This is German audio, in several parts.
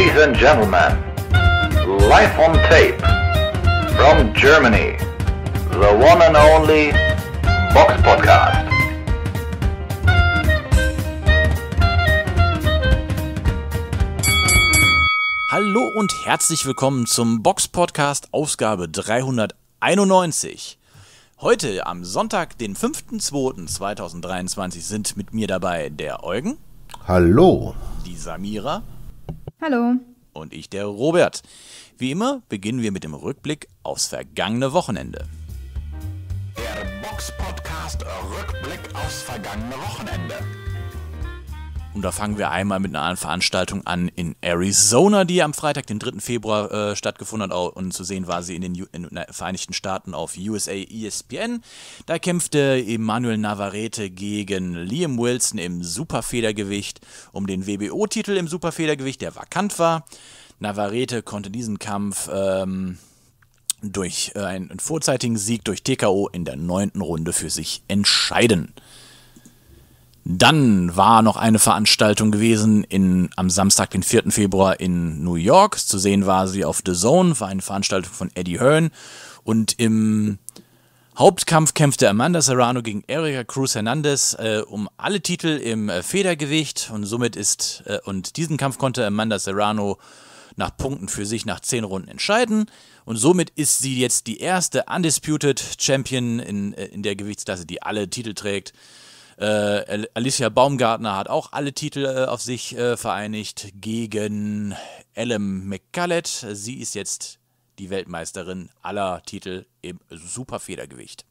Ladies and gentlemen, live on tape from Germany, the one and only Box Podcast. Hallo und herzlich willkommen zum Box Podcast Ausgabe 391. Heute am Sonntag, den 5.2.2023 sind mit mir dabei der Eugen. Hallo. Die Samira. Hallo. Und ich, der Robert. Wie immer beginnen wir mit dem Rückblick aufs vergangene Wochenende. Der Box Podcast Rückblick aufs vergangene Wochenende. Und da fangen wir einmal mit einer Veranstaltung an in Arizona, die am Freitag, den 3. Februar stattgefunden hat. Und zu sehen war sie in den Vereinigten Staaten auf USA ESPN. Da kämpfte Emmanuel Navarrete gegen Liam Wilson im Superfedergewicht um den WBO-Titel im Superfedergewicht, der vakant war. Navarrete konnte diesen Kampf durch einen vorzeitigen Sieg durch TKO in der 9. Runde für sich entscheiden. Dann war noch eine Veranstaltung gewesen am Samstag, den 4. Februar in New York. Zu sehen war sie auf The Zone, war eine Veranstaltung von Eddie Hearn. Und im Hauptkampf kämpfte Amanda Serrano gegen Erika Cruz Hernandez um alle Titel im Federgewicht. Und diesen Kampf konnte Amanda Serrano nach Punkten für sich nach 10 Runden entscheiden. Und somit ist sie jetzt die erste Undisputed Champion in der Gewichtsklasse, die alle Titel trägt. Alicia Baumgartner hat auch alle Titel auf sich vereinigt gegen Ellen McCallett. Sie ist jetzt die Weltmeisterin aller Titel im Superfedergewicht.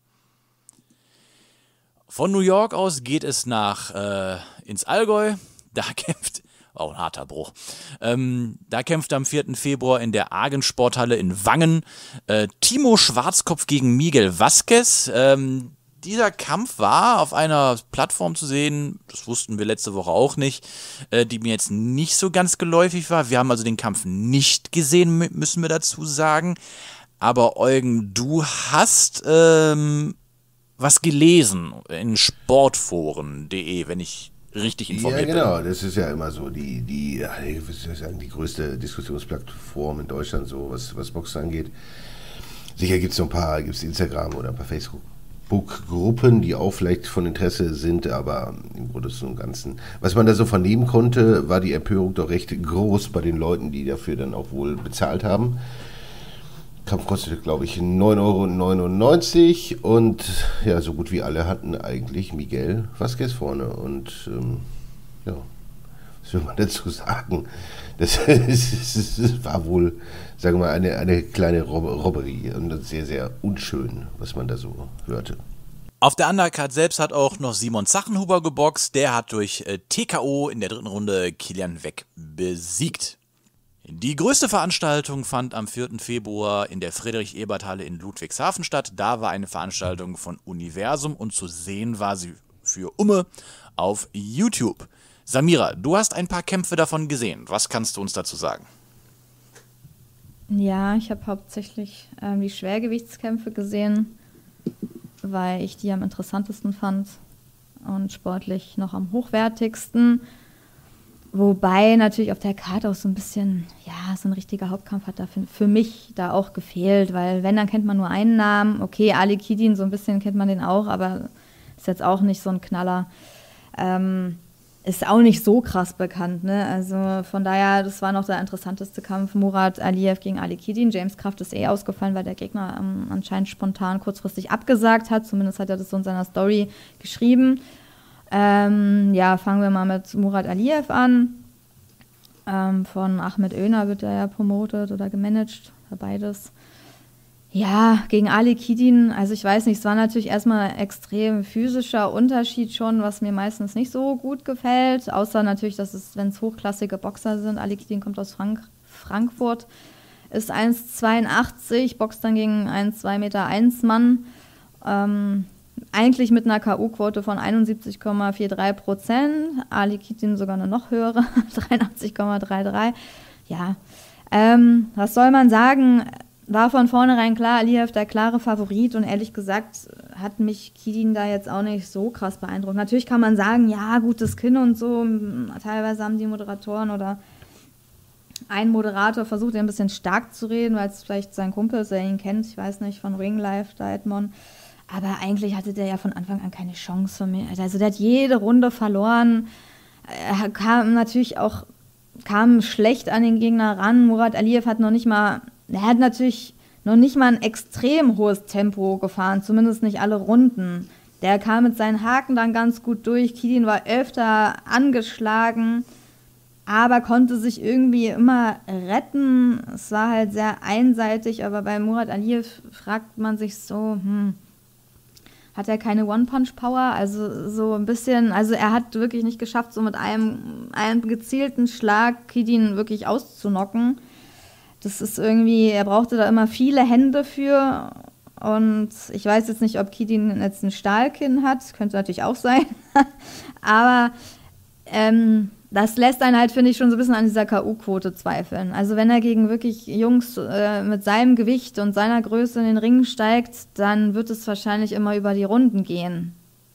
Von New York aus geht es ins Allgäu. Da kämpft, auch ein harter Bruch, da kämpft am 4. Februar in der Argen-Sporthalle in Wangen Timo Schwarzkopf gegen Miguel Vazquez. Dieser Kampf war auf einer Plattform zu sehen, das wussten wir letzte Woche auch nicht, die mir jetzt nicht so ganz geläufig war. Wir haben also den Kampf nicht gesehen, müssen wir dazu sagen. Aber Eugen, du hast was gelesen in sportforen.de, wenn ich richtig informiert bin. Ja, genau, das ist ja immer so die größte Diskussionsplattform in Deutschland, so was Boxen angeht. Sicher gibt es Instagram oder ein paar Facebook-Gruppen, die auch vielleicht von Interesse sind, aber im Großen und Ganzen. Was man da so vernehmen konnte, war die Empörung doch recht groß bei den Leuten, die dafür dann auch wohl bezahlt haben. Kampf kostete, glaube ich, 9,99 € und ja, so gut wie alle hatten eigentlich Miguel Vazquez vorne und was will man dazu sagen? Das war wohl, sagen wir mal, eine kleine Robberie und sehr, sehr unschön, was man da so hörte. Auf der Undercard selbst hat auch noch Simon Zachenhuber geboxt. Der hat durch TKO in der 3. Runde Kilian Weck besiegt. Die größte Veranstaltung fand am 4. Februar in der Friedrich-Ebert-Halle in Ludwigshafen statt. Da war eine Veranstaltung von Universum und zu sehen war sie für Umme auf YouTube. Samira, du hast ein paar Kämpfe davon gesehen. Was kannst du uns dazu sagen? Ja, ich habe hauptsächlich die Schwergewichtskämpfe gesehen, weil ich die am interessantesten fand und sportlich noch am hochwertigsten. Wobei natürlich auf der Karte auch so ein bisschen, so ein richtiger Hauptkampf hat da für mich da auch gefehlt, weil wenn, dann kennt man nur einen Namen. Okay, Ali Kidin, so ein bisschen kennt man den auch, aber ist jetzt auch nicht so ein Knaller. Ist auch nicht so krass bekannt, ne? Also von daher, das war noch der interessanteste Kampf. Murat Aliyev gegen Ali Kidin. James Kraft ist ausgefallen, weil der Gegner anscheinend spontan kurzfristig abgesagt hat. Zumindest hat er das so in seiner Story geschrieben. Fangen wir mal mit Murat Aliyev an. Von Ahmed Öner wird er ja promotet oder gemanagt, beides. Ja, gegen Ali Kidin, also ich weiß nicht, es war natürlich erstmal ein extrem physischer Unterschied schon, was mir meistens nicht so gut gefällt, außer natürlich, wenn es hochklassige Boxer sind. Ali Kidin kommt aus Frankfurt, ist 1,82, boxt dann gegen einen 2,1 Meter Mann, eigentlich mit einer K.O.-Quote von 71,43%, Ali Kidin sogar eine noch höhere, 83,33%. Ja, was soll man sagen? War von vornherein klar, Aliyev der klare Favorit und ehrlich gesagt hat mich Kidin da jetzt auch nicht so krass beeindruckt. Natürlich kann man sagen, ja, gutes Kinn und so, teilweise haben die Moderatoren oder ein Moderator versucht, ihn ein bisschen stark zu reden, weil es vielleicht sein Kumpel ist, der ihn kennt, ich weiß nicht, von Ring Life, da Edmond. Aber eigentlich hatte der ja von Anfang an keine Chance von mir. Also der hat jede Runde verloren. Er kam schlecht an den Gegner ran. Murat Aliyev hat natürlich noch nicht mal ein extrem hohes Tempo gefahren, zumindest nicht alle Runden. Der kam mit seinen Haken dann ganz gut durch. Kedin war öfter angeschlagen, aber konnte sich irgendwie immer retten. Es war halt sehr einseitig, aber bei Murat Aliyev fragt man sich so, hat er keine One-Punch-Power? Also so ein bisschen, also er hat wirklich nicht geschafft, so mit einem gezielten Schlag Kedin wirklich auszunocken. Das ist irgendwie, er brauchte da immer viele Hände für. Und ich weiß jetzt nicht, ob Kedin jetzt ein Stahlkinn hat, könnte natürlich auch sein. Aber das lässt einen halt, finde ich, schon so ein bisschen an dieser K.O.-Quote zweifeln. Also wenn er gegen wirklich Jungs mit seinem Gewicht und seiner Größe in den Ring steigt, dann wird es wahrscheinlich immer über die Runden gehen.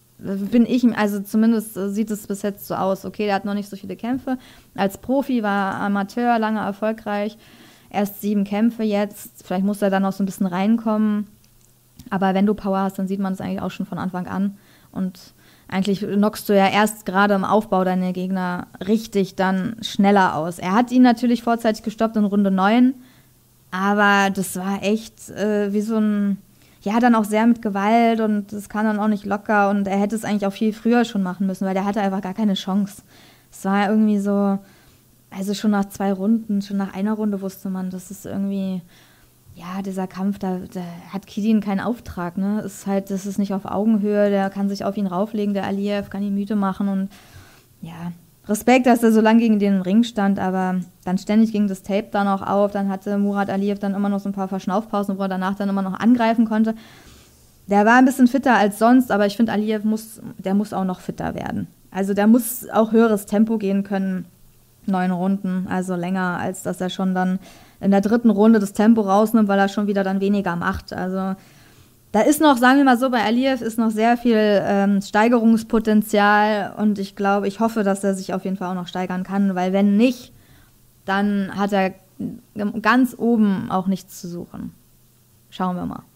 Also zumindest sieht es bis jetzt so aus. Okay, der hat noch nicht so viele Kämpfe. Als Profi war er Amateur, lange erfolgreich. Erst 7 Kämpfe jetzt. Vielleicht muss er dann noch so ein bisschen reinkommen. Aber wenn du Power hast, dann sieht man es eigentlich auch schon von Anfang an. Und eigentlich knockst du ja erst gerade im Aufbau deine Gegner richtig dann schneller aus. Er hat ihn natürlich vorzeitig gestoppt in Runde 9, aber das war echt wie so ein, ja, dann auch sehr mit Gewalt und das kam dann auch nicht locker und er hätte es eigentlich auch viel früher schon machen müssen, weil der hatte einfach gar keine Chance. Es war irgendwie so, also schon nach 2 Runden, schon nach einer Runde wusste man, das ist irgendwie, ja, dieser Kampf, da hat Kedin keinen Auftrag, ne? Das ist nicht auf Augenhöhe, der kann sich auf ihn rauflegen, der Aliyev kann ihn müde machen und ja, Respekt, dass er so lange gegen den Ring stand, aber dann ständig ging das Tape dann auch auf, dann hatte Murat Aliyev dann immer noch so ein paar Verschnaufpausen, wo er danach dann immer noch angreifen konnte. Der war ein bisschen fitter als sonst, aber ich finde, Aliyev muss auch noch fitter werden. Also der muss auch höheres Tempo gehen können, 9 Runden, also länger, als dass er schon dann in der 3. Runde das Tempo rausnimmt, weil er schon wieder dann weniger macht. Also da ist noch, sagen wir mal so, bei Aliyev ist noch sehr viel Steigerungspotenzial und ich hoffe, dass er sich auf jeden Fall auch noch steigern kann, weil wenn nicht, dann hat er ganz oben auch nichts zu suchen. Schauen wir mal.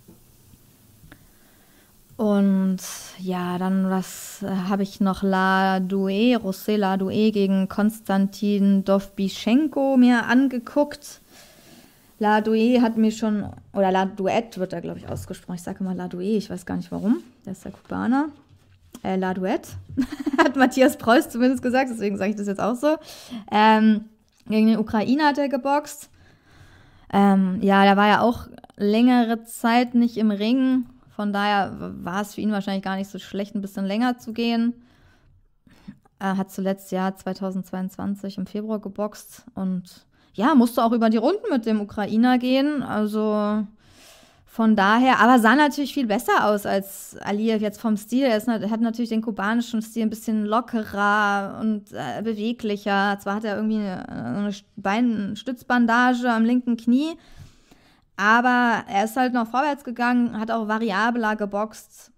Und ja, dann was habe ich noch? Rossel Ladouet gegen Konstantin Dovbyschenko mir angeguckt. Ladouet hat mir schon, oder Ladouet wird er, glaube ich, ausgesprochen. Ich sage immer Ladouet, ich weiß gar nicht warum. Der ist der Kubaner. Ladouet, hat Matthias Preuß zumindest gesagt, deswegen sage ich das jetzt auch so. Gegen den Ukrainer hat er geboxt. Ja, der war ja auch längere Zeit nicht im Ring. Von daher war es für ihn wahrscheinlich gar nicht so schlecht, ein bisschen länger zu gehen. Er hat zuletzt Jahr 2022 im Februar geboxt und ja, musste auch über die Runden mit dem Ukrainer gehen. Also von daher, aber sah natürlich viel besser aus als Aliyev jetzt vom Stil. Er hat natürlich den kubanischen Stil ein bisschen lockerer und beweglicher. Zwar hat er irgendwie eine Beinstützbandage am linken Knie, aber er ist halt noch vorwärts gegangen, hat auch variabler geboxt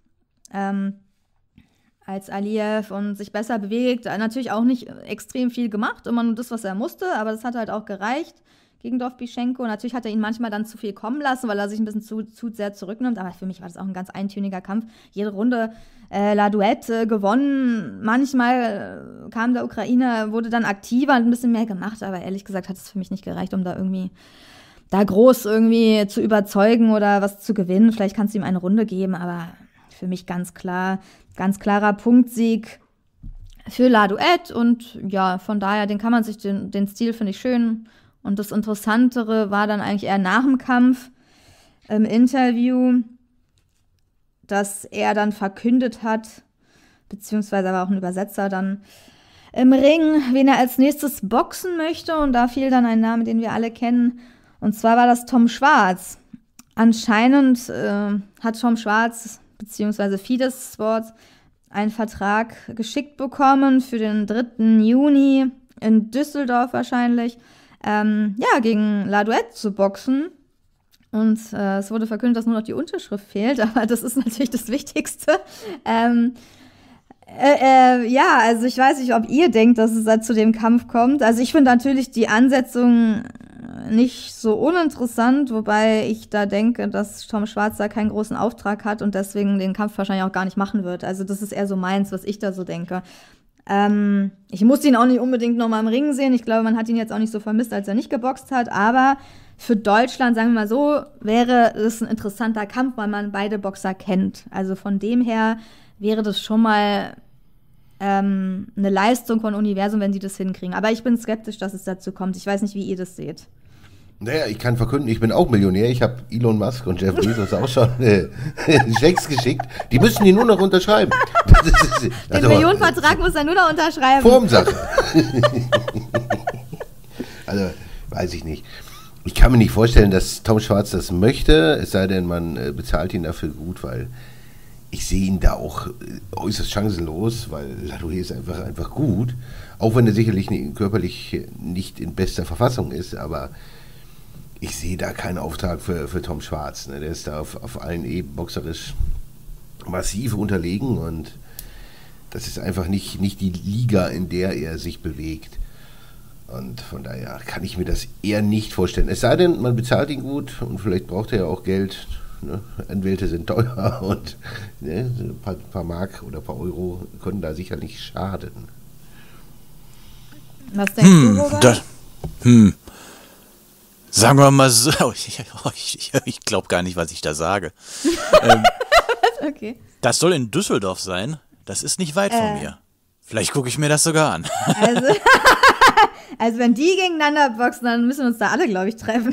als Aliyev und sich besser bewegt. Natürlich auch nicht extrem viel gemacht, immer nur das, was er musste, aber das hat halt auch gereicht gegen Dovbyschenko. Natürlich hat er ihn manchmal dann zu viel kommen lassen, weil er sich ein bisschen zu sehr zurücknimmt, aber für mich war das auch ein ganz eintöniger Kampf. Jede Runde Ladouet gewonnen. Manchmal kam der Ukrainer, wurde dann aktiver und ein bisschen mehr gemacht, aber ehrlich gesagt hat es für mich nicht gereicht, um da groß irgendwie zu überzeugen oder was zu gewinnen. Vielleicht kannst du ihm eine Runde geben, aber für mich ganz klarer Punktsieg für Ladouet und ja, von daher, den Stil finde ich schön und das Interessantere war dann eigentlich eher nach dem Kampf im Interview, dass er dann verkündet hat, beziehungsweise war auch ein Übersetzer dann im Ring, wen er als nächstes boxen möchte und da fiel dann ein Name, den wir alle kennen. Und zwar war das Tom Schwarz. Anscheinend hat Tom Schwarz bzw. Fides Sports einen Vertrag geschickt bekommen für den 3. Juni in Düsseldorf wahrscheinlich, gegen Ladouet zu boxen. Und es wurde verkündet, dass nur noch die Unterschrift fehlt, aber das ist natürlich das Wichtigste. Ja, also ich weiß nicht, ob ihr denkt, dass es da zu dem Kampf kommt. Also ich finde natürlich die Ansetzung nicht so uninteressant, wobei ich da denke, dass Tom Schwarz da keinen großen Auftrag hat und deswegen den Kampf wahrscheinlich auch gar nicht machen wird. Also das ist eher so meins, was ich da so denke. Ich muss ihn auch nicht unbedingt noch mal im Ring sehen. Ich glaube, man hat ihn jetzt auch nicht so vermisst, als er nicht geboxt hat. Aber für Deutschland, sagen wir mal so, wäre es ein interessanter Kampf, weil man beide Boxer kennt. Also von dem her wäre das schon mal eine Leistung von Universum, wenn sie das hinkriegen. Aber ich bin skeptisch, dass es dazu kommt. Ich weiß nicht, wie ihr das seht. Naja, ich kann verkünden, ich bin auch Millionär. Ich habe Elon Musk und Jeff Bezos auch schon Checks geschickt. Die müssen die nur noch unterschreiben. Den Millionenvertrag muss er nur noch unterschreiben. Formsache. Also, weiß ich nicht. Ich kann mir nicht vorstellen, dass Tom Schwarz das möchte, es sei denn, man bezahlt ihn dafür gut, weil ich sehe ihn da auch äußerst chancenlos, weil Ladouet ist einfach gut, auch wenn er sicherlich körperlich nicht in bester Verfassung ist, aber ich sehe da keinen Auftrag für Tom Schwarz. Ne? Der ist da auf allen Ebenen boxerisch massiv unterlegen und das ist einfach nicht die Liga, in der er sich bewegt. Und von daher kann ich mir das eher nicht vorstellen. Es sei denn, man bezahlt ihn gut und vielleicht braucht er ja auch Geld. Ne? Anwälte sind teuer und ne, ein paar Mark oder ein paar Euro können da sicher nicht schaden. Was denkst du, Robert? Sagen wir mal so, ich glaube gar nicht, was ich da sage. Okay. Das soll in Düsseldorf sein. Das ist nicht weit von mir. Vielleicht gucke ich mir das sogar an. Also wenn die gegeneinander boxen, dann müssen wir uns da alle, glaube ich, treffen.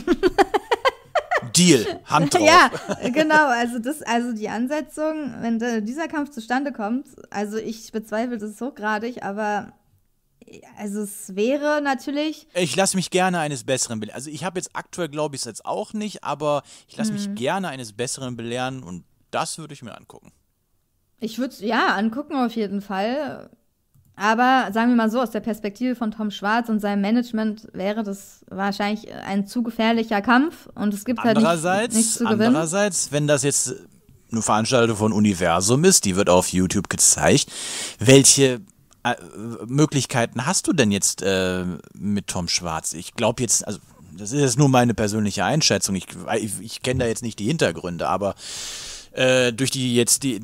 Deal, Hand drauf. Ja, genau. Also die Ansetzung, wenn dieser Kampf zustande kommt, also ich bezweifle das hochgradig, aber also es wäre natürlich... Ich lasse mich gerne eines Besseren belehren. Also ich habe jetzt aktuell, glaube ich, es jetzt auch nicht, aber ich lasse mich gerne eines Besseren belehren und das würde ich mir angucken. Ich würde es, angucken auf jeden Fall. Aber sagen wir mal so, aus der Perspektive von Tom Schwarz und seinem Management wäre das wahrscheinlich ein zu gefährlicher Kampf und es gibt halt nichts zu gewinnen. Andererseits, wenn das jetzt eine Veranstaltung von Universum ist, die wird auf YouTube gezeigt, welche Möglichkeiten hast du denn jetzt mit Tom Schwarz? Ich glaube jetzt, also das ist jetzt nur meine persönliche Einschätzung, ich kenne da jetzt nicht die Hintergründe, aber durch wie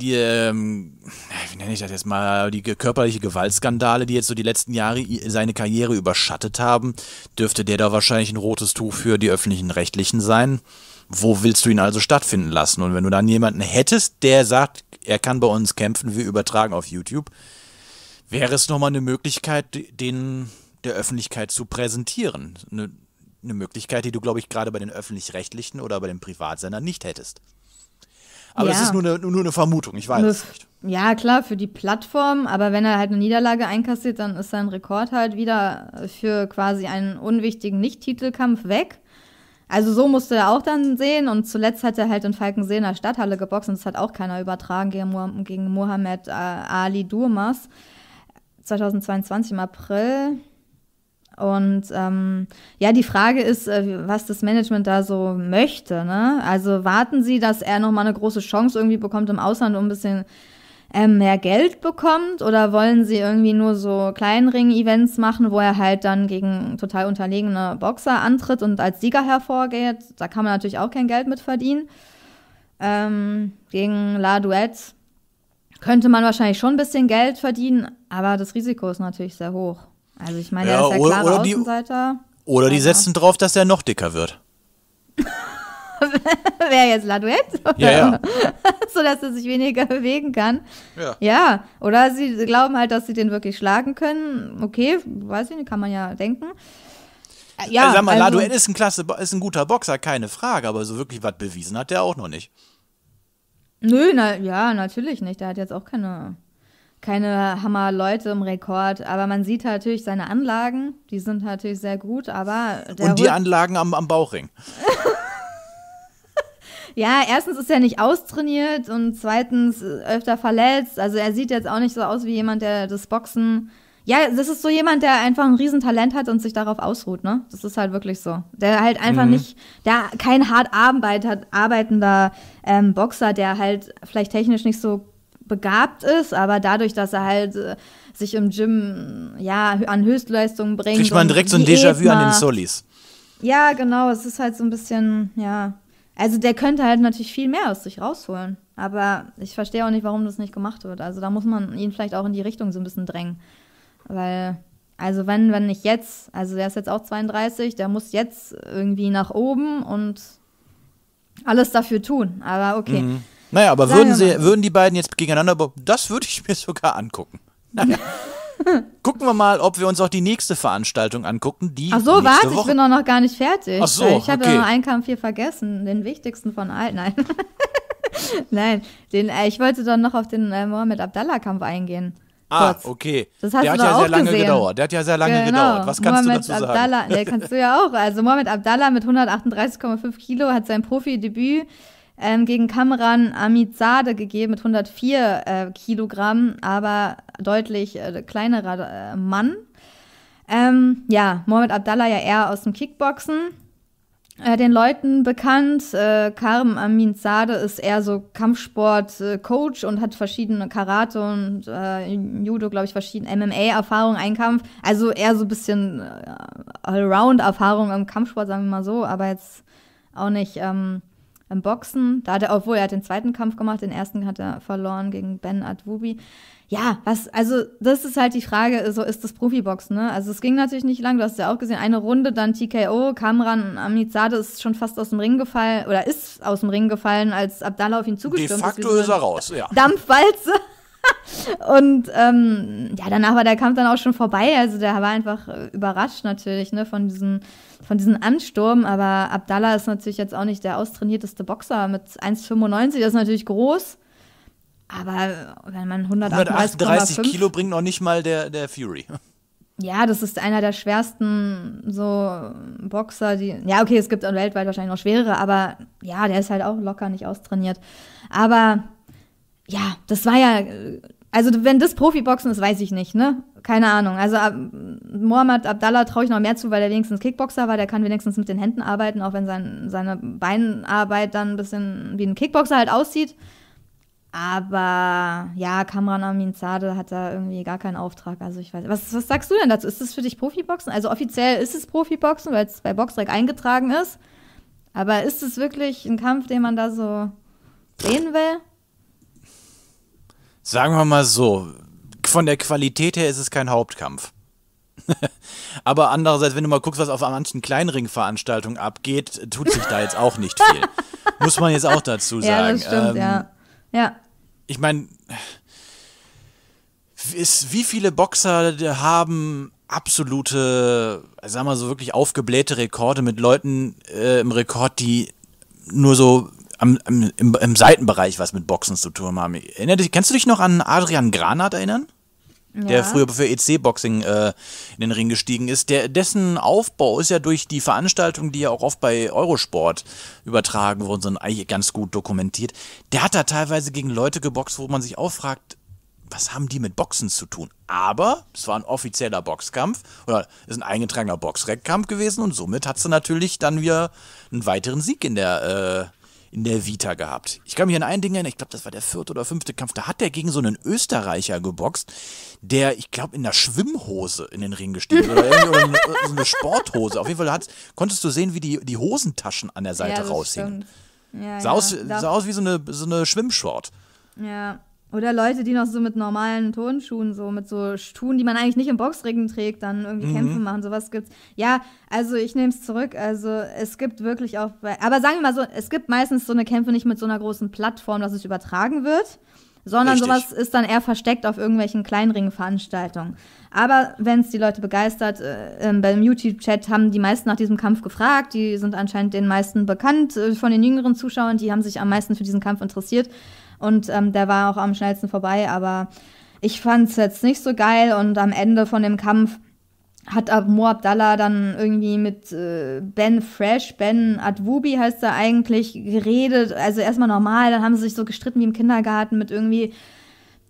nenne ich das jetzt mal, die körperliche Gewaltskandale, die jetzt so die letzten Jahre seine Karriere überschattet haben, dürfte der da wahrscheinlich ein rotes Tuch für die öffentlichen Rechtlichen sein. Wo willst du ihn also stattfinden lassen? Und wenn du dann jemanden hättest, der sagt, er kann bei uns kämpfen, wir übertragen auf YouTube, wäre es nochmal eine Möglichkeit, den der Öffentlichkeit zu präsentieren. Eine Möglichkeit, die du, glaube ich, gerade bei den Öffentlich-Rechtlichen oder bei den Privatsendern nicht hättest. Aber es ist nur eine Vermutung, ich weiß es nicht. Ja, klar, für die Plattform, aber wenn er halt eine Niederlage einkassiert, dann ist sein Rekord halt wieder für quasi einen unwichtigen Nicht-Titelkampf weg. Also so musste er auch dann sehen und zuletzt hat er halt in Falkensee in der Stadthalle geboxt und das hat auch keiner übertragen gegen Mohamed Ali Durmaz 2022 im April. Und die Frage ist, was das Management da so möchte, ne? Also warten Sie, dass er nochmal eine große Chance irgendwie bekommt im Ausland und ein bisschen mehr Geld bekommt? Oder wollen Sie irgendwie nur so Kleinring-Events machen, wo er halt dann gegen total unterlegene Boxer antritt und als Sieger hervorgeht? Da kann man natürlich auch kein Geld mit verdienen. Gegen Ladouet könnte man wahrscheinlich schon ein bisschen Geld verdienen, aber das Risiko ist natürlich sehr hoch. Also ich meine, er ist der klare Außenseiter. Oder die setzen drauf, dass er noch dicker wird. Wer jetzt, Ladouet? Ja. So, dass er sich weniger bewegen kann. Ja. Oder sie glauben halt, dass sie den wirklich schlagen können. Okay, weiß ich nicht, kann man ja denken. Ja, also sag mal, Ladouet ist ein guter Boxer, keine Frage, aber so wirklich was bewiesen hat der auch noch nicht. Nö, natürlich nicht. Der hat jetzt auch keine Hammer-Leute im Rekord, aber man sieht halt natürlich seine Anlagen, die sind natürlich sehr gut, aber... Und die Anlagen am Bauchring. Ja, erstens ist er nicht austrainiert und zweitens öfter verletzt, also er sieht jetzt auch nicht so aus wie jemand, der das Boxen... Ja, das ist so jemand, der einfach ein Riesentalent hat und sich darauf ausruht, ne? Das ist halt wirklich so. Der halt einfach der kein hart arbeitender Boxer, der halt vielleicht technisch nicht so begabt ist, aber dadurch, dass er halt sich im Gym an Höchstleistungen bringt. Kriegt man direkt so ein Déjà-vu an den Solis. Ja, genau, es ist halt so ein bisschen, also der könnte halt natürlich viel mehr aus sich rausholen, aber ich verstehe auch nicht, warum das nicht gemacht wird. Also da muss man ihn vielleicht auch in die Richtung so ein bisschen drängen, weil, also wenn nicht jetzt, also der ist jetzt auch 32, der muss jetzt irgendwie nach oben und alles dafür tun, aber okay. Mhm. Naja, aber würden die beiden jetzt gegeneinander, das würde ich mir sogar angucken. Naja. Gucken wir mal, ob wir uns auch die nächste Veranstaltung angucken. Ach so, warte, ich bin auch noch gar nicht fertig. Ach so, ich hatte noch einen Kampf hier vergessen, den wichtigsten von allen. Nein, nein, ich wollte dann noch auf den Mohammed Abdallah-Kampf eingehen. Kurz. Okay. Das hast der du hat ja auch sehr lange gesehen. gedauert. Der hat ja sehr lange gedauert. Was kannst Mohammed du dazu Abdallah, sagen? Der kannst du ja auch. Also Mohammed Abdallah mit 138,5 Kilo hat sein Profidebüt gegen Kamran Amidzadeh gegeben mit 104 Kilogramm, aber deutlich kleinerer Mann. Mohammed Abdallah ja eher aus dem Kickboxen den Leuten bekannt. Kamran Amidzadeh ist eher so Kampfsport-Coach und hat verschiedene Karate und Judo, glaube ich, verschiedene MMA-Erfahrungen, einen Kampf. Also eher so ein bisschen Allround-Erfahrung im Kampfsport, sagen wir mal so, aber jetzt auch nicht im Boxen. Er hat den zweiten Kampf gemacht, den ersten hat er verloren gegen Ben Adwubi. Ja, das ist halt die Frage, so ist das Profiboxen, ne? Also es ging natürlich nicht lang, du hast ja auch gesehen, eine Runde, dann TKO, Kamran Amidzadeh ist schon fast aus dem Ring gefallen, oder ist aus dem Ring gefallen, als Abdallah auf ihn zugestürmt ist. De facto ist er raus, ja. Dampfwalze. Und danach war der Kampf dann auch schon vorbei, also der war einfach überrascht natürlich, ne, von diesem Ansturm, aber Abdallah ist natürlich jetzt auch nicht der austrainierteste Boxer mit 1,95, das ist natürlich groß. Aber wenn man 138 Kilo bringt noch nicht mal der Fury. Ja, das ist einer der schwersten so Boxer, es gibt weltweit wahrscheinlich noch schwerere, aber ja, der ist halt auch locker nicht austrainiert. Aber ja, das war ja, also wenn das Profiboxen ist, weiß ich nicht, ne? Keine Ahnung. Also Mohammed Abdallah traue ich noch mehr zu, weil er wenigstens Kickboxer war, der kann wenigstens mit den Händen arbeiten, auch wenn seine Beinarbeit dann ein bisschen wie ein Kickboxer halt aussieht. Aber ja, Kamran Amidzadeh hat da irgendwie gar keinen Auftrag. Also ich weiß, was sagst du denn dazu? Ist das für dich Profiboxen? Also offiziell ist es Profiboxen, weil es bei Boxrec eingetragen ist. Aber ist es wirklich ein Kampf, den man da so sehen will? Sagen wir mal so, von der Qualität her ist es kein Hauptkampf. Aber andererseits, wenn du mal guckst, was auf manchen Kleinringveranstaltungen abgeht, tut sich da jetzt auch nicht viel. Muss man jetzt auch dazu sagen. Ja, das stimmt, ja. Ich meine, wie viele Boxer haben absolute, sagen wir mal so, wirklich aufgeblähte Rekorde mit Leuten im Rekord, die nur so im Seitenbereich was mit Boxen zu tun haben. Kannst du dich noch an Adrian Granat erinnern? Ja. Der früher für EC-Boxing in den Ring gestiegen ist. Dessen Aufbau ist ja durch die Veranstaltungen, die ja auch oft bei Eurosport übertragen wurden, sind eigentlich ganz gut dokumentiert. Der hat da teilweise gegen Leute geboxt, wo man sich auch fragt, was haben die mit Boxen zu tun? Aber es war ein offizieller Boxkampf oder ist ein eingetragener Boxrec-Kampf gewesen und somit hat sie natürlich dann wieder einen weiteren Sieg in der Vita gehabt. Ich kann mich an ein Ding erinnern, ich glaube, das war der 4. oder 5. Kampf, da hat der gegen so einen Österreicher geboxt, der, ich glaube, in einer Schwimmhose in den Ring gestiegen ist oder so eine Sporthose. Auf jeden Fall konntest du sehen, wie die Hosentaschen an der Seite raushingen. Sah aus wie so eine Schwimmshort. Ja. Oder Leute, die noch so mit normalen Turnschuhen, so mit so Schuhen, die man eigentlich nicht im Boxring trägt, dann irgendwie Kämpfe machen, sowas gibt's. Ja, also ich nehme es zurück, also es gibt wirklich auch, aber sagen wir mal so, es gibt meistens so eine Kämpfe nicht mit so einer großen Plattform, dass es übertragen wird, sondern sowas ist dann eher versteckt auf irgendwelchen Kleinringveranstaltungen. Aber wenn es die Leute begeistert, beim YouTube-Chat haben die meisten nach diesem Kampf gefragt, die sind anscheinend den meisten bekannt von den jüngeren Zuschauern, die haben sich am meisten für diesen Kampf interessiert. Und der war auch am schnellsten vorbei, aber ich fand es jetzt nicht so geil. Und am Ende von dem Kampf hat Mo Abdallah dann irgendwie mit Ben Adwubi heißt er eigentlich, geredet. Also erstmal normal, dann haben sie sich so gestritten wie im Kindergarten mit irgendwie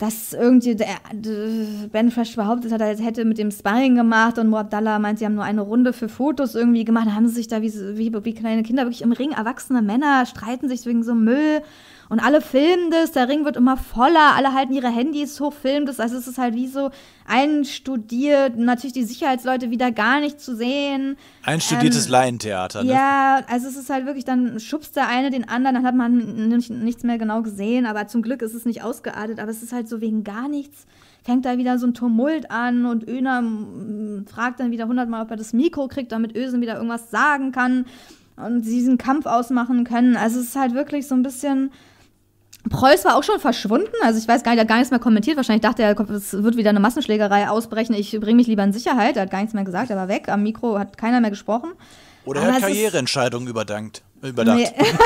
dass irgendwie Ben Fresh behauptet hat, er hätte mit dem Sparring gemacht und Mo Abdallah meint, sie haben nur eine Runde für Fotos irgendwie gemacht. Da haben sie sich da wie kleine Kinder wirklich im Ring, erwachsene Männer streiten sich wegen so Müll und alle filmen das, der Ring wird immer voller, alle halten ihre Handys hoch, filmen das, also es ist halt wie so einstudiert, natürlich die Sicherheitsleute wieder gar nicht zu sehen. Einstudiertes Laientheater, ne? Ja, also es ist halt wirklich, dann schubst der eine den anderen, dann hat man nichts mehr genau gesehen, aber zum Glück ist es nicht ausgeartet, aber es ist halt so wegen gar nichts, fängt da wieder so ein Tumult an und Öner fragt dann wieder 100-mal, ob er das Mikro kriegt, damit Özcan wieder irgendwas sagen kann und sie diesen Kampf ausmachen können. Also es ist halt wirklich so ein bisschen... Preuß war auch schon verschwunden, also ich weiß gar nicht, er hat gar nichts mehr kommentiert, wahrscheinlich dachte er, es wird wieder eine Massenschlägerei ausbrechen, ich bringe mich lieber in Sicherheit, er hat gar nichts mehr gesagt, er war weg, am Mikro hat keiner mehr gesprochen. Oder er hat Karriereentscheidungen überdacht. Nee.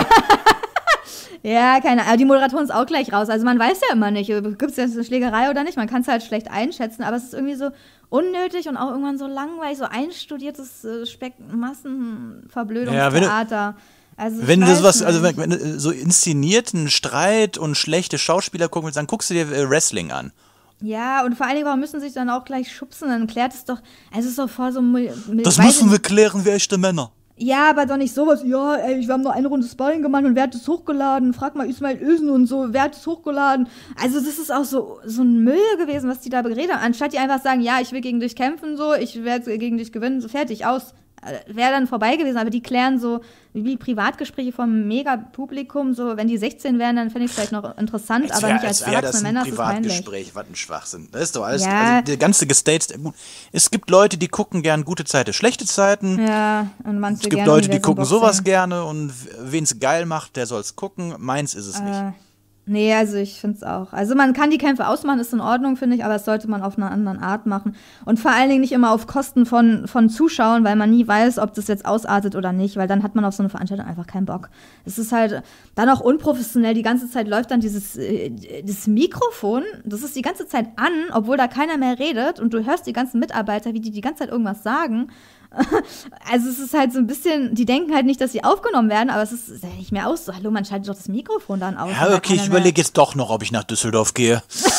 Ja, keine Ahnung, die Moderatorin ist auch gleich raus, also man weiß ja immer nicht, gibt es jetzt eine Schlägerei oder nicht, man kann es halt schlecht einschätzen, aber es ist irgendwie so unnötig und auch irgendwann so langweilig, so einstudiertes Massenverblödungstheater. Also wenn du sowas, also wenn du so inszenierten Streit und schlechte Schauspieler gucken willst, dann guckst du dir Wrestling an. Ja, und vor allen Dingen, warum müssen sie sich dann auch gleich schubsen? Dann klärt es doch, also es ist doch voll so... Das müssen wir klären wie echte Männer. Ja, aber doch nicht sowas, ja, ey, wir haben nur eine Runde Sparring gemacht und wer hat es hochgeladen? Frag mal Ismail Özcan und so, wer hat es hochgeladen? Also das ist auch so ein Müll gewesen, was die da geredet haben. Anstatt die einfach sagen, ja, ich will gegen dich kämpfen, so, ich werde gegen dich gewinnen, so fertig, aus. Wäre dann vorbei gewesen, aber die klären so wie Privatgespräche vom Megapublikum, so wenn die 16 wären, dann fände ich es vielleicht noch interessant, aber nicht als erwachsene Männer. Das ist ein Privatgespräch, was ein Schwachsinn. Das ist doch alles, ja. Also der ganze gestaged, gut. Es gibt Leute, die gucken gern gute Zeiten, schlechte Zeiten. Ja, und manche es gibt gerne Leute, die gucken sowas gerne und wen es geil macht, der soll es gucken. Meins ist es nicht. Nee, also ich finde es auch. Also man kann die Kämpfe ausmachen, ist in Ordnung, finde ich, aber das sollte man auf eine andere Art machen. Und vor allen Dingen nicht immer auf Kosten von Zuschauern, weil man nie weiß, ob das jetzt ausartet oder nicht, weil dann hat man auf so eine Veranstaltung einfach keinen Bock. Es ist halt dann auch unprofessionell, die ganze Zeit läuft dann das Mikrofon, das ist die ganze Zeit an, obwohl da keiner mehr redet und du hörst die ganzen Mitarbeiter, wie die ganze Zeit irgendwas sagen. Also es ist halt so ein bisschen, die denken halt nicht, dass sie aufgenommen werden, aber es ist ja nicht mehr aus. So, hallo, man schaltet doch das Mikrofon dann aus. Ja, okay, ich überlege jetzt doch noch, ob ich nach Düsseldorf gehe.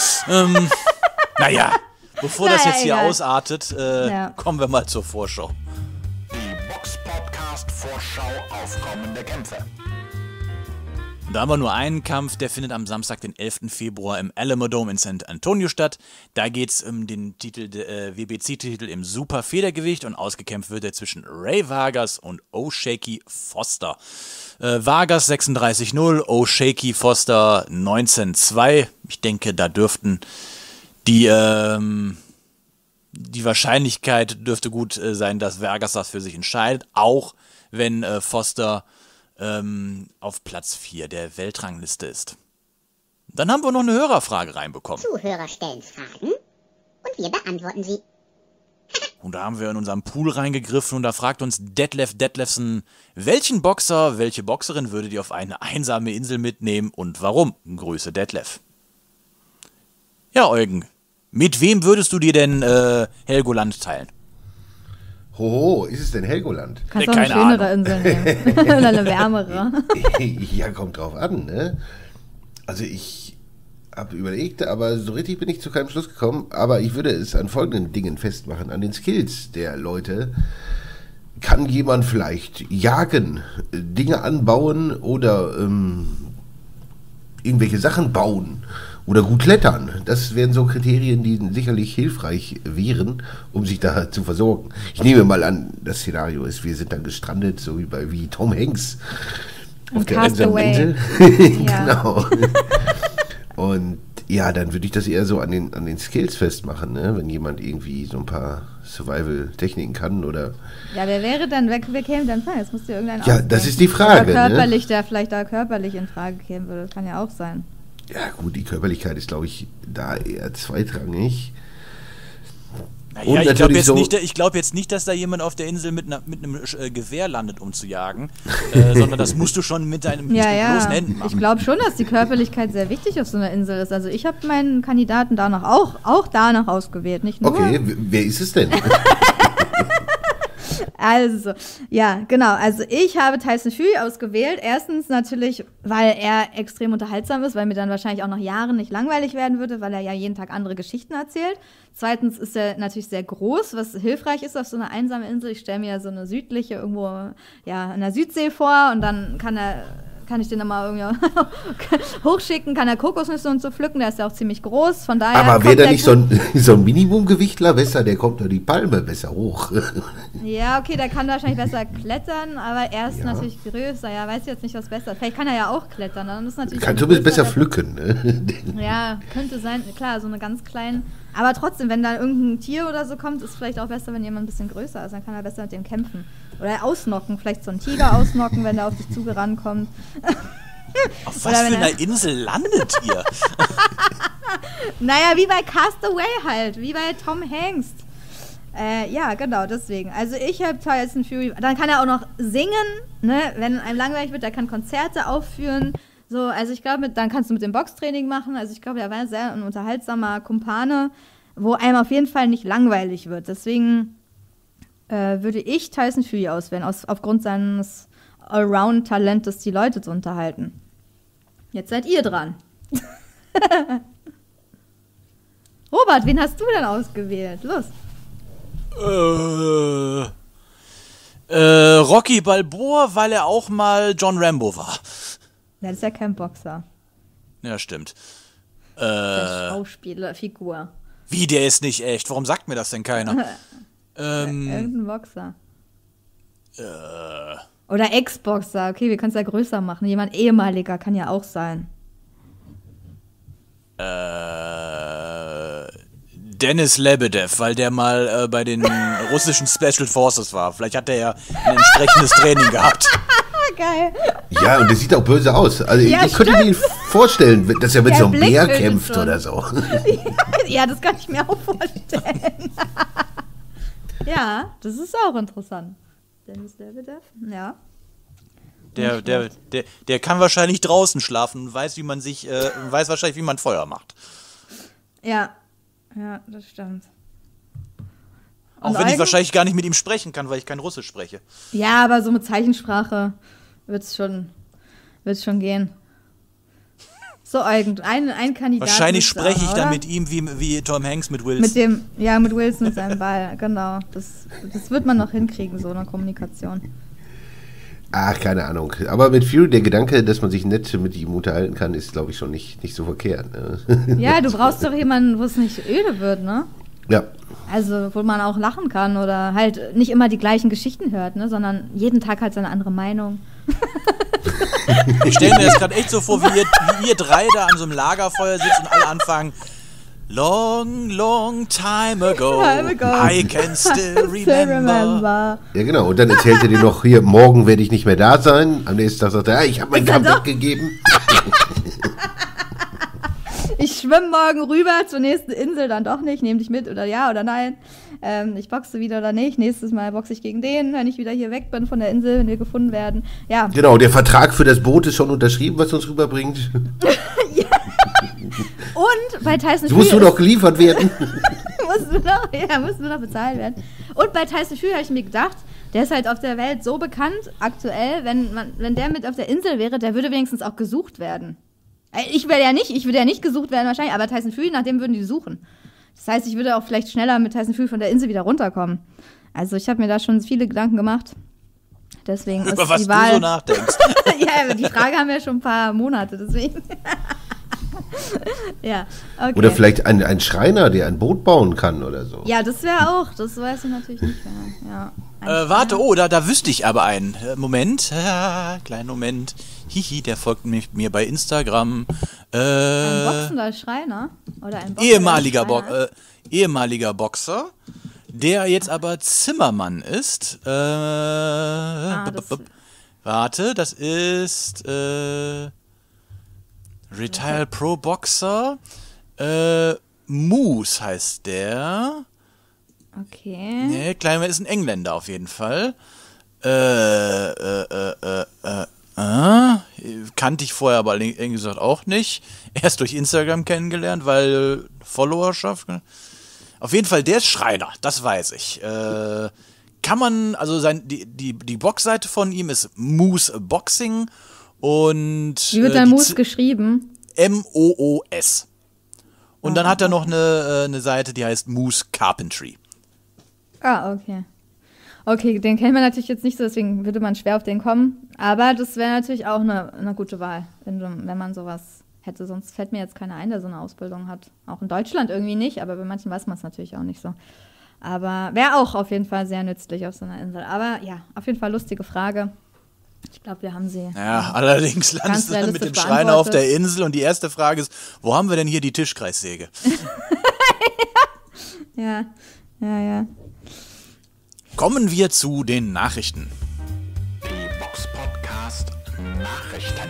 Naja, bevor das jetzt hier ausartet, kommen wir mal zur Vorschau. Die Box-Podcast-Vorschau auf kommende Kämpfe. Und da haben wir nur einen Kampf, der findet am Samstag, den 11. Februar im Alamodome in San Antonio statt. Da geht es um den Titel, WBC-Titel im Superfedergewicht und ausgekämpft wird er zwischen Ray Vargas und O'Shaquie Foster. Vargas 36-0, O'Shaquie Foster 19-2. Ich denke, da dürften die Wahrscheinlichkeit dürfte gut sein, dass Vargas das für sich entscheidet, auch wenn Foster auf Platz 4 der Weltrangliste ist. Dann haben wir noch eine Hörerfrage reinbekommen. Zuhörer stellen Fragen und wir beantworten sie. Und da haben wir in unseren Pool reingegriffen und da fragt uns Detlefsen, welchen Boxer, welche Boxerin würdet ihr auf eine einsame Insel mitnehmen und warum? Grüße Detlef. Ja, Eugen, mit wem würdest du dir denn Helgoland teilen? Hoho, ist es denn Helgoland? Kannst du auch eine schönere Insel nehmen. Oder eine wärmere. Ja, kommt drauf an, ne? Also ich habe überlegt, aber so richtig bin ich zu keinem Schluss gekommen. Aber ich würde es an folgenden Dingen festmachen, an den Skills der Leute. Kann jemand vielleicht jagen, Dinge anbauen oder irgendwelche Sachen bauen? Oder gut klettern. Das wären so Kriterien, die sicherlich hilfreich wären, um sich da zu versorgen. Ich nehme mal an, das Szenario ist, wir sind dann gestrandet, so wie Tom Hanks auf der einsamen Insel. Genau. Und ja, dann würde ich das eher so an den Skills festmachen, ne? Wenn jemand irgendwie so ein paar Survival-Techniken kann oder... Ja, wer wäre dann, wer käme dann frei? Jetzt musst du irgendeinen Ja, ausdenken. das ist die Frage. Oder körperlich, der vielleicht da körperlich in Frage kämen würde. Das kann ja auch sein. Ja gut, die Körperlichkeit ist, glaube ich, da eher zweitrangig. Naja, ich glaube jetzt nicht, dass da jemand auf der Insel mit einem Gewehr landet, um zu jagen, sondern das musst du schon mit deinen bloßen Händen machen. Ich glaube schon, dass die Körperlichkeit sehr wichtig auf so einer Insel ist. Also ich habe meinen Kandidaten danach auch danach ausgewählt, nicht nur. Okay, wer ist es denn? Also, ja, genau. Also ich habe Tyson Fury ausgewählt. Erstens natürlich, weil er extrem unterhaltsam ist, weil mir dann wahrscheinlich auch nach Jahren nicht langweilig werden würde, weil er ja jeden Tag andere Geschichten erzählt. Zweitens ist er natürlich sehr groß, was hilfreich ist auf so einer einsamen Insel. Ich stelle mir ja so eine südliche irgendwo, ja, in der Südsee vor und dann kann ich den dann mal irgendwie hochschicken, kann er Kokosnüsse und so pflücken, der ist ja auch ziemlich groß, von daher. Aber wäre da nicht so ein Minimumgewichtler besser, der kommt da die Palme besser hoch. Ja, okay, der kann wahrscheinlich besser klettern, aber er ist natürlich größer, ja, weiß ich jetzt nicht, was besser. Vielleicht kann er ja auch klettern, dann ist natürlich. Kann zumindest besser pflücken, ne? Ja, könnte sein, klar, so eine ganz kleine. Aber trotzdem, wenn da irgendein Tier oder so kommt, ist es vielleicht auch besser, wenn jemand ein bisschen größer ist, dann kann er besser mit dem kämpfen. Oder ausnocken, vielleicht so einen Tiger ausnocken, wenn der auf dich zugerannt kommt. Auf was für einer Insel landet ihr? Naja, wie bei Castaway halt, wie bei Tom Hanks. Ja, genau, deswegen. Also ich habe Tyson Fury, dann kann er auch noch singen, ne? Wenn einem langweilig wird, der kann Konzerte aufführen. So, also ich glaube, dann kannst du mit dem Boxtraining machen. Also ich glaube, er war sehr ein unterhaltsamer Kumpane, wo einem auf jeden Fall nicht langweilig wird. Deswegen würde ich Tyson Fury auswählen, aufgrund seines Allround-Talentes, die Leute zu unterhalten. Jetzt seid ihr dran. Robert, wen hast du denn ausgewählt? Los. Rocky Balboa, weil er auch mal John Rambo war. Ja, das ist ja kein Boxer. Ja, stimmt. Der Schauspielerfigur. Wie, der ist nicht echt? Warum sagt mir das denn keiner? Irgendein Boxer. Oder Ex-Boxer. Okay, wir können es ja größer machen. Jemand ehemaliger kann ja auch sein. Denis Lebedev, weil der mal bei den russischen Special Forces war. Vielleicht hat er ja ein entsprechendes Training gehabt. Geil. Ja, und der sieht auch böse aus. Also Ja, ich könnte mir ihn vorstellen, dass er mit Der so einem Blick Bär tötet kämpft schon. oder so. Ja, das kann ich mir auch vorstellen. Ja, das ist auch interessant. Dennis Lebedev, ja. Der kann wahrscheinlich draußen schlafen und weiß, weiß wahrscheinlich, wie man Feuer macht. Ja, das stimmt. Auch wenn ich wahrscheinlich gar nicht mit ihm sprechen kann, weil ich kein Russisch spreche. Ja, aber so mit Zeichensprache wird's schon gehen. So ein Kandidat. Wahrscheinlich wird's spreche ich sagen, dann oder? mit ihm wie Tom Hanks mit Wilson. Mit Wilson und seinem Ball, genau. Das wird man noch hinkriegen, so eine Kommunikation. Ach, keine Ahnung. Aber mit Fury, der Gedanke, dass man sich nett mit ihm unterhalten kann, ist, glaube ich, schon nicht so verkehrt. Ne? Ja, du brauchst doch jemanden, wo es nicht öde wird, ne? Ja. Also, wo man auch lachen kann oder halt nicht immer die gleichen Geschichten hört, ne? Sondern jeden Tag halt seine andere Meinung. Ich stelle mir das gerade echt so vor, wie ihr drei da an so einem Lagerfeuer sitzt und alle anfangen. Long, long time ago, I can still remember. Ja, genau. Und dann erzählt er dir noch, hier, morgen werde ich nicht mehr da sein. Am nächsten Tag sagt er, ich habe mein Comeback gegeben. Ich schwimme morgen rüber zur nächsten Insel, dann doch nicht, nehme dich mit oder ja oder nein. Ich boxe wieder oder nicht. Nächstes Mal boxe ich gegen den, wenn ich wieder hier weg bin von der Insel, wenn wir gefunden werden. Ja. Genau, der Vertrag für das Boot ist schon unterschrieben, was uns rüberbringt. Ja. Und bei Tyson Fury Musst du noch geliefert werden? musst du noch bezahlt werden. Und bei Tyson Fury habe ich mir gedacht, der ist halt auf der Welt so bekannt, aktuell, wenn der mit auf der Insel wäre, der würde wenigstens auch gesucht werden. Ich würde ja nicht gesucht werden wahrscheinlich, aber Tyson Fury, nach dem würden die suchen. Das heißt, ich würde auch vielleicht schneller mit Tyson Fury von der Insel wieder runterkommen. Also ich habe mir da schon viele Gedanken gemacht. Deswegen ist über was die Wahl... du so nachdenkst. Ja, die Frage haben wir schon ein paar Monate, deswegen... Ja, okay. Oder vielleicht ein Schreiner, der ein Boot bauen kann oder so. Ja, das wäre auch, das weiß ich natürlich nicht mehr. Ja, warte, da wüsste ich aber einen. Moment, kleinen Moment. Hihi, der folgt mir bei Instagram. Ein boxender Schreiner? Oder ein Boxer ehemaliger Boxer, der jetzt aber Zimmermann ist. Warte, das ist Retired Pro Boxer. Moose heißt der. Okay. Nee, Kleinmann ist ein Engländer auf jeden Fall. Kannte ich vorher aber irgendwie gesagt auch nicht. Erst durch Instagram kennengelernt, weil Followerschaft. Auf jeden Fall, der ist Schreiner, das weiß ich. kann man, also die Boxseite von ihm ist Moose Boxing und Wie wird dann Moose geschrieben? MOOS. Und dann hat er noch eine Seite, die heißt Moose Carpentry. Ah, okay. Okay, den kennt man natürlich jetzt nicht so, deswegen würde man schwer auf den kommen. Aber das wäre natürlich auch eine gute Wahl, wenn man sowas hätte. Sonst fällt mir jetzt keiner ein, der so eine Ausbildung hat. Auch in Deutschland irgendwie nicht, aber bei manchen weiß man es natürlich auch nicht so. Aber wäre auch auf jeden Fall sehr nützlich auf so einer Insel. Aber ja, auf jeden Fall lustige Frage. Ich glaube, wir haben sie. Ja, allerdings landest du dann mit dem Schreiner auf der Insel und die erste Frage ist, wo haben wir denn hier die Tischkreissäge? Ja. Kommen wir zu den Nachrichten. Die Box-Podcast Nachrichten.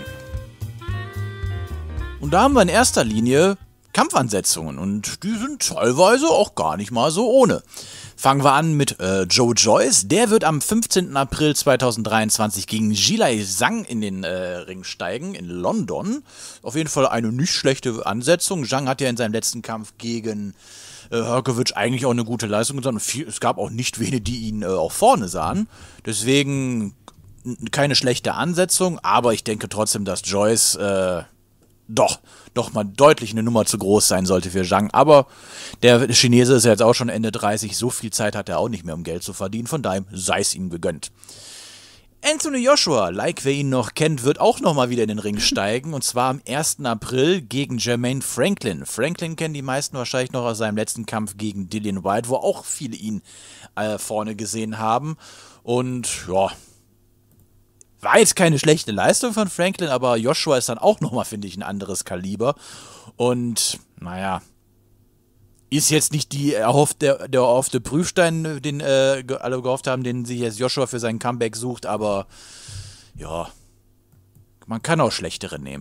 Und da haben wir in erster Linie Kampfansetzungen und die sind teilweise auch gar nicht mal so ohne. Fangen wir an mit Joe Joyce. Der wird am 15. April 2023 gegen Zhilei Zhang in den Ring steigen in London. Auf jeden Fall eine nicht schlechte Ansetzung. Zhang hat ja in seinem letzten Kampf gegen Hrgović eigentlich auch eine gute Leistung getan. Es gab auch nicht wenige, die ihn auch vorne sahen. Deswegen keine schlechte Ansetzung, aber ich denke trotzdem, dass Joyce doch mal deutlich eine Nummer zu groß sein sollte für Zhang. Aber der Chinese ist ja jetzt auch schon Ende 30, so viel Zeit hat er auch nicht mehr, um Geld zu verdienen. Von daher sei es ihm gegönnt. Anthony Joshua, wer ihn noch kennt, wird auch nochmal wieder in den Ring steigen. Und zwar am 1. April gegen Jermaine Franklin. Franklin kennen die meisten wahrscheinlich noch aus seinem letzten Kampf gegen Dillian Whyte, wo auch viele ihn vorne gesehen haben. Und ja, war jetzt keine schlechte Leistung von Franklin, aber Joshua ist dann auch nochmal, finde ich, ein anderes Kaliber. Und naja, ist jetzt nicht der erhoffte Prüfstein, den alle gehofft haben, den sich jetzt Joshua für sein Comeback sucht, aber ja, man kann auch schlechtere nehmen.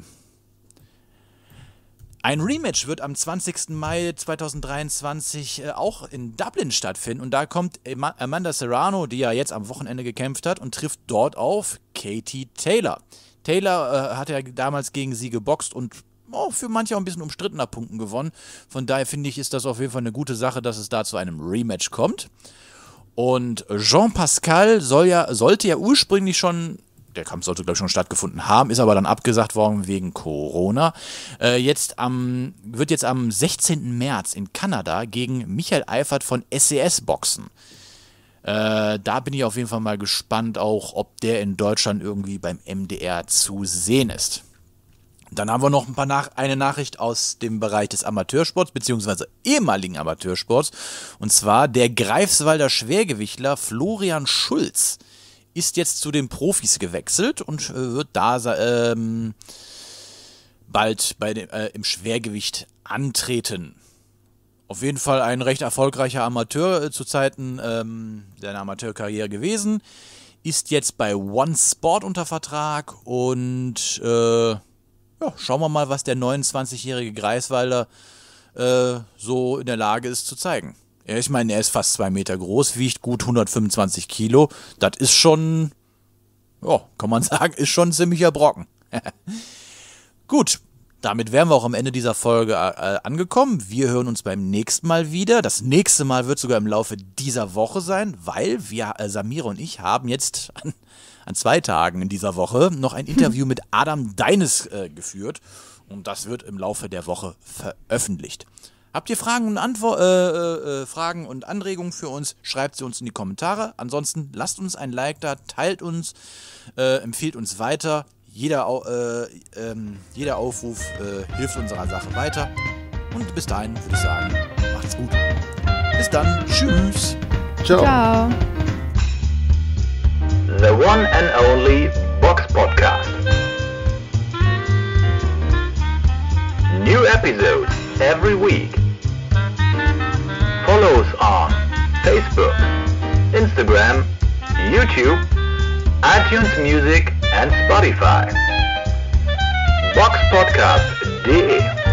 Ein Rematch wird am 20. Mai 2023 auch in Dublin stattfinden und da kommt Amanda Serrano, die ja jetzt am Wochenende gekämpft hat und trifft dort auf Katie Taylor. Taylor hat ja damals gegen sie geboxt und für manche auch ein bisschen umstrittener Punkten gewonnen. Von daher finde ich, ist das auf jeden Fall eine gute Sache, dass es da zu einem Rematch kommt. Und Jean Pascal sollte ja ursprünglich schon, der Kampf sollte, glaube ich, schon stattgefunden haben, ist aber dann abgesagt worden wegen Corona. Wird jetzt am 16. März in Kanada gegen Michael Eifert von SCS boxen. Da bin ich auf jeden Fall mal gespannt, auch ob der in Deutschland irgendwie beim MDR zu sehen ist. Dann haben wir noch eine Nachricht aus dem Bereich des Amateursports, beziehungsweise ehemaligen Amateursports. Und zwar der Greifswalder Schwergewichtler Florian Schulz ist jetzt zu den Profis gewechselt und wird da bald im Schwergewicht antreten. Auf jeden Fall ein recht erfolgreicher Amateur zu Zeiten seiner Amateurkarriere gewesen. Ist jetzt bei One Sport unter Vertrag und schauen wir mal, was der 29-jährige Greifswalder so in der Lage ist zu zeigen. Ich meine, er ist fast 2 Meter groß, wiegt gut 125 Kilo. Das ist schon, kann man sagen, ist schon ein ziemlicher Brocken. Gut, damit wären wir auch am Ende dieser Folge angekommen. Wir hören uns beim nächsten Mal wieder. Das nächste Mal wird sogar im Laufe dieser Woche sein, weil Samira und ich haben jetzt an 2 Tagen in dieser Woche noch ein Interview mit Adam Deines geführt und das wird im Laufe der Woche veröffentlicht. Habt ihr Fragen und Anregungen für uns? Schreibt sie uns in die Kommentare. Ansonsten lasst uns ein Like da, teilt uns, empfiehlt uns weiter. Jeder Aufruf hilft unserer Sache weiter. Und bis dahin würde ich sagen, macht's gut. Bis dann. Tschüss. Ciao. The one and only Box Podcast. New episodes every week. Follow us on Facebook, Instagram, YouTube, iTunes Music and Spotify. Boxpodcast.de